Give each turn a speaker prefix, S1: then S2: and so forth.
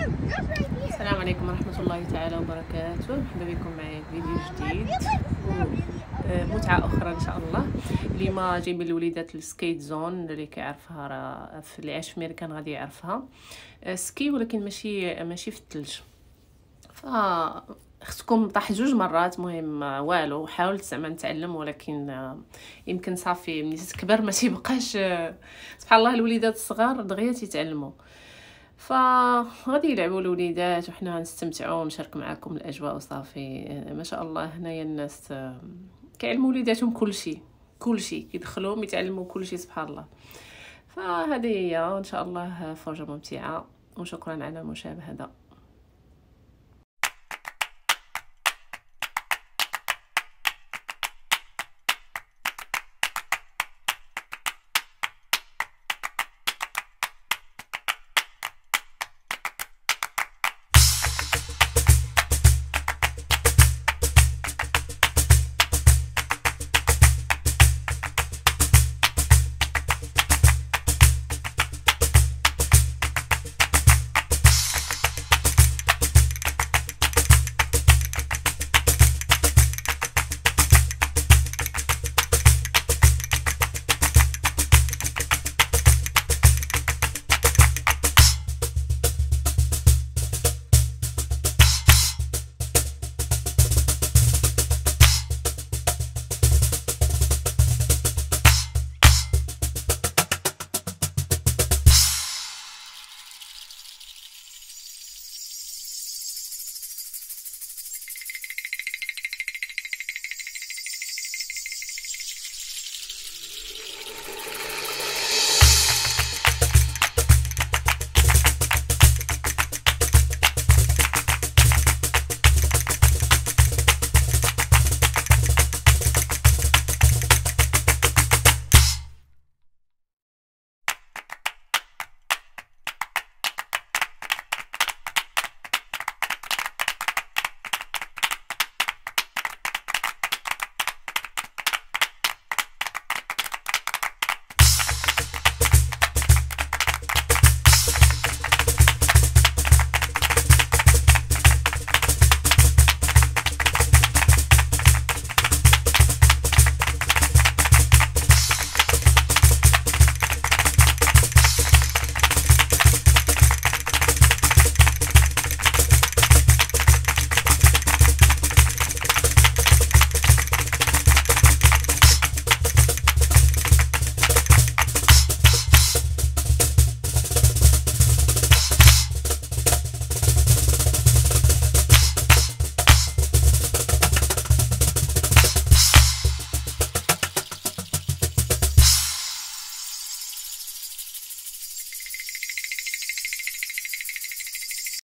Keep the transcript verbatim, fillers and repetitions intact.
S1: السلام عليكم ورحمة الله تعالى وبركاته. مرحبا بكم معايا في فيديو جديد، آه، متعة أخرى إن شاء الله. اليوم جايبين الوليدات السكيت زون، اللي كيعرفها راه في اللي عايش في أمريكان غادي يعرفها. آه، سكي ولكن ماشي ماشي في الثلج. ف خصكم طاح جوج مرات، مهم والو حاولت زعما نتعلم، ولكن آه، يمكن صافي ملي تكبر ما تيبقاش. آه، سبحان الله الوليدات الصغار دغيا تيتعلموا، فغادي يلعبوا الوليدات وحنا غنستمتعوا ونشارك معكم الاجواء وصافي. ما شاء الله هنايا الناس آه، كيعلموا وليداتهم كلشي كلشي، كيدخلوهم يتعلموا كلشي سبحان الله. فهذه هي ان شاء الله فرجه ممتعه، وشكرا على المشاهده.